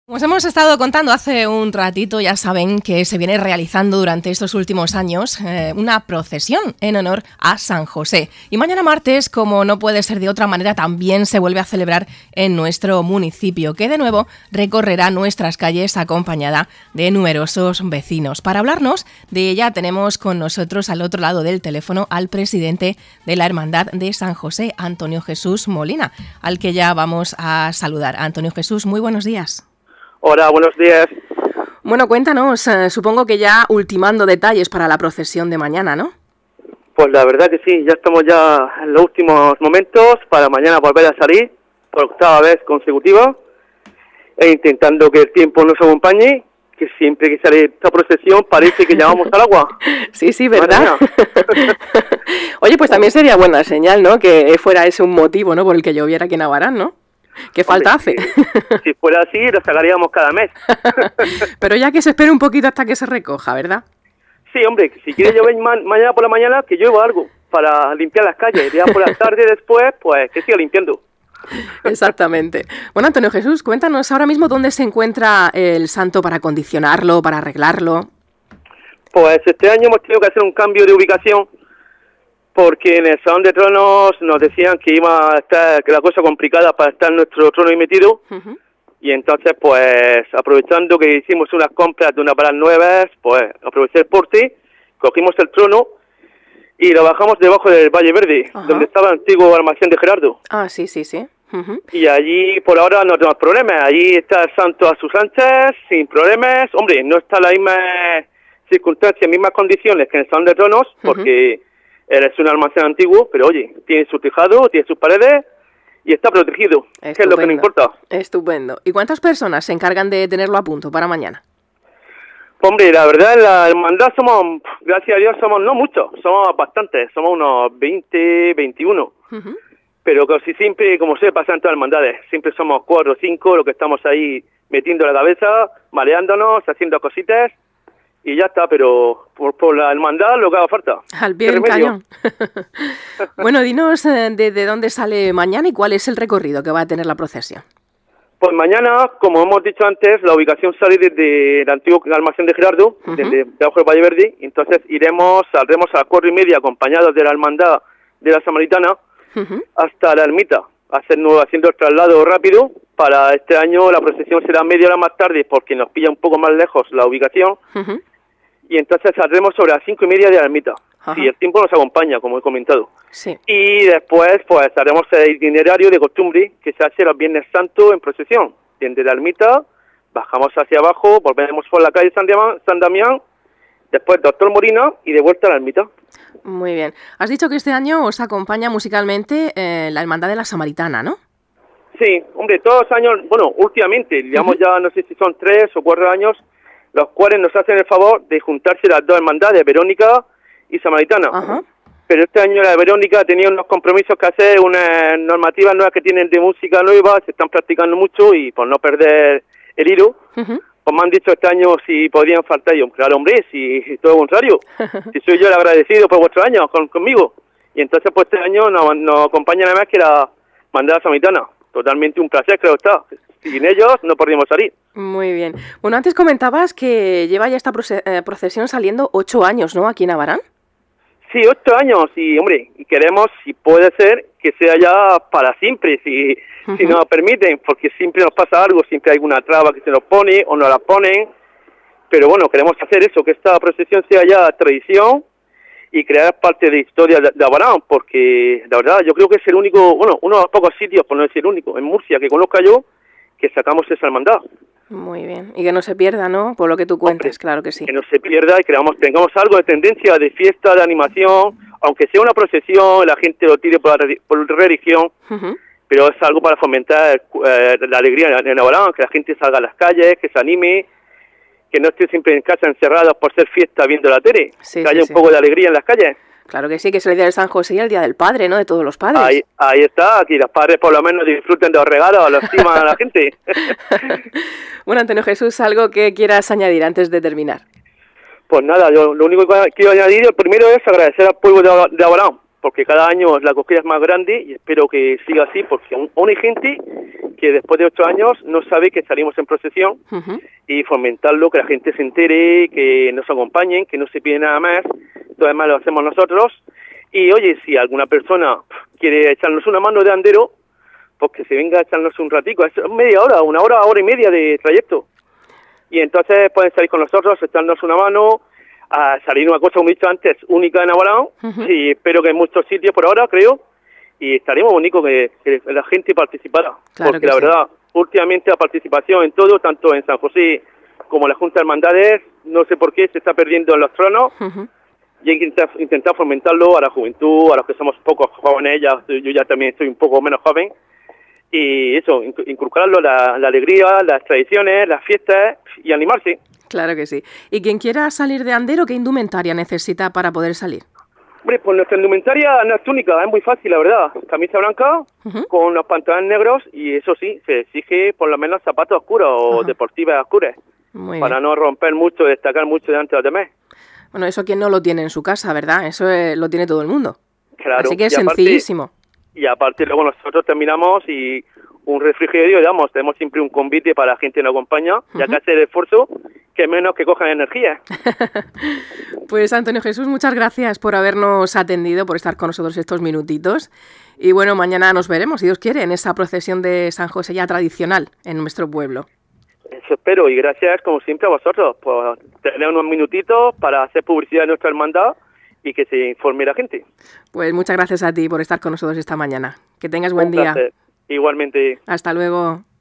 Como os hemos estado contando hace un ratito, ya saben que se viene realizando durante estos últimos años una procesión en honor a San José. Y mañana martes, como no puede ser de otra manera, también se vuelve a celebrar en nuestro municipio, que de nuevo recorrerá nuestras calles acompañada de numerosos vecinos. Para hablarnos de ella tenemos con nosotros al otro lado del teléfono al presidente de la Hermandad de San José, Antonio Jesús Molina, al que ya vamos a saludar. Antonio Jesús, muy buenos días. Hola, buenos días. Bueno, cuéntanos, supongo que ya ultimando detalles para la procesión de mañana, ¿no? Pues la verdad que sí, ya estamos ya en los últimos momentos para mañana volver a salir por octava vez consecutiva e intentando que el tiempo nos acompañe, que siempre que sale esta procesión parece que llamamos al agua. Sí, ¿verdad? Oye, pues también sería buena señal, ¿no? Que fuera ese un motivo, ¿no? Por el que lloviera aquí en Abarán, ¿no? ¿Qué falta hace? Si fuera así, lo sacaríamos cada mes. Pero ya que se espere un poquito hasta que se recoja, ¿verdad? Sí, hombre, si quiere llover mañana por la mañana, que llueva algo para limpiar las calles. Ya por la tarde después, pues que siga limpiando. Exactamente. Bueno, Antonio Jesús, cuéntanos ahora mismo dónde se encuentra el santo para acondicionarlo, para arreglarlo. Pues este año hemos tenido que hacer un cambio de ubicación porque en el Salón de Tronos nos decían que iba a estar que la cosa complicada para estar nuestro trono ahí metido. Y entonces, pues, aprovechando que hicimos unas compras de unas varas nuevas, pues, aproveché el porte, cogimos el trono y lo bajamos debajo del Valle Verde, donde estaba el antiguo almacén de Gerardo. Ah, sí. Y allí, por ahora, no tenemos problemas. Allí está el santo a sus anchas, sin problemas. Hombre, no está en las mismas circunstancias, mismas condiciones que en el Salón de Tronos, porque es un almacén antiguo, pero oye, tiene su tejado, tiene sus paredes y está protegido, que es lo que nos importa. Estupendo. ¿Y cuántas personas se encargan de tenerlo a punto para mañana? Hombre, la verdad, en la hermandad somos, gracias a Dios, somos no muchos, somos bastantes, somos unos 20, 21. Pero casi siempre, como se pasa en todas las hermandades, siempre somos 4 o 5 los que estamos ahí metiendo la cabeza, mareándonos, haciendo cositas. Y ya está, pero por la hermandad lo que haga falta. Al pie del cañón. Bueno, dinos de dónde sale mañana y cuál es el recorrido que va a tener la procesión. Pues mañana, como hemos dicho antes, la ubicación sale desde el antiguo almacén de Gerardo, desde debajo del Valle Verde. Entonces saldremos a las 4:30 acompañados de la hermandad de la Samaritana hasta la ermita, haciendo el traslado rápido. Para este año la procesión será media hora más tarde porque nos pilla un poco más lejos la ubicación. Y entonces saldremos sobre las 5:30 de la ermita. Si el tiempo nos acompaña, como he comentado. Sí. Y después pues haremos el itinerario de costumbre que se hace los Viernes Santos en procesión. Desde la ermita bajamos hacia abajo, volveremos por la calle San Damián, después Doctor Molina y de vuelta a la ermita. Muy bien. Has dicho que este año os acompaña musicalmente la Hermandad de la Samaritana, ¿no? Sí, hombre, todos los años, bueno, últimamente, digamos ya no sé si son 3 o 4 años, los cuales nos hacen el favor de juntarse las dos hermandades, Verónica y Samaritana. Pero este año la Verónica tenía unos compromisos que hacer, unas normativas nuevas que tienen de música nueva, se están practicando mucho y por no perder el hilo, pues me han dicho este año si podían faltar. Yo, claro, hombre, si todo lo contrario, si soy yo el agradecido por vuestros años conmigo. Y entonces pues este año nos acompaña nada más que la hermandad samaritana. Totalmente un placer, creo está. Sin ellos no podríamos salir. Muy bien. Bueno, antes comentabas que lleva ya esta procesión saliendo 8 años, ¿no? Aquí en Abarán. Sí, 8 años. Y, hombre, queremos, si puede ser, que sea ya para siempre, si nos permiten, porque siempre nos pasa algo, siempre hay alguna traba que se nos pone o nos la ponen. Pero bueno, queremos hacer eso, que esta procesión sea ya tradición y crear parte de historia de Abarán, porque la verdad yo creo que es el único, bueno, uno de los pocos sitios, por no decir el único, en Murcia que conozca yo, que sacamos esa hermandad. Muy bien, y que no se pierda, ¿no? Por lo que tú cuentes. Hombre, claro que sí. Que no se pierda y tengamos algo de tendencia de fiesta, de animación, aunque sea una procesión, la gente lo tire por religión, pero es algo para fomentar la alegría en Abarán, que la gente salga a las calles, que se anime, que no esté siempre en casa encerrados por ser fiesta viendo la tele, que haya un poco de alegría en las calles. Claro que sí, que es el día de San José y el día del padre, ¿no? De todos los padres. Ahí está, que los padres por lo menos disfruten de los regalos, los estiman a la gente. Bueno, Antonio Jesús, ¿algo que quieras añadir antes de terminar? Pues nada, yo lo único que quiero añadir, el primero es agradecer al pueblo de Abarán porque cada año la acogida es más grande y espero que siga así, porque aún hay gente que después de 8 años no sabe que salimos en procesión y fomentarlo, que la gente se entere, que nos acompañen, que no se pide nada más, todo además lo hacemos nosotros. Y oye, si alguna persona quiere echarnos una mano de andero, pues que se venga a echarnos un ratico, es media hora, una hora, hora y media de trayecto. Y entonces pueden salir con nosotros, echarnos una mano, a salir una cosa, como he dicho antes, única en Avalón, y espero que en muchos sitios por ahora, creo, y estaríamos bonitos que la gente participara, claro, porque la verdad, últimamente la participación en todo, tanto en San José como en la Junta de Hermandades, no sé por qué se está perdiendo en los tronos, y hay que intentar fomentarlo a la juventud, a los que somos poco jóvenes, yo ya también estoy un poco menos joven, y eso, inculcarlo, la alegría, las tradiciones, las fiestas, y animarse. Claro que sí. Y quien quiera salir de andero, ¿qué indumentaria necesita para poder salir? Hombre, pues nuestra indumentaria no es túnica, es muy fácil, la verdad. Camisa blanca con los pantalones negros y eso sí, se exige por lo menos zapatos oscuros o deportivas oscuras para no romper mucho, destacar mucho delante de los demás. Bueno, eso quien no lo tiene en su casa, ¿verdad? Eso lo tiene todo el mundo. Claro. Así que es sencillísimo. Y aparte luego nosotros terminamos y un refrigerio, digamos, tenemos siempre un convite para la gente que nos acompaña, ya que hace el esfuerzo, que menos que cojan energía. Pues Antonio Jesús, muchas gracias por habernos atendido, por estar con nosotros estos minutitos. Y bueno, mañana nos veremos, si Dios quiere, en esa procesión de San José ya tradicional en nuestro pueblo. Eso espero, y gracias como siempre a vosotros por tener unos minutitos para hacer publicidad de nuestra hermandad y que se informe la gente. Pues muchas gracias a ti por estar con nosotros esta mañana. Que tengas buen día. Igualmente. Hasta luego.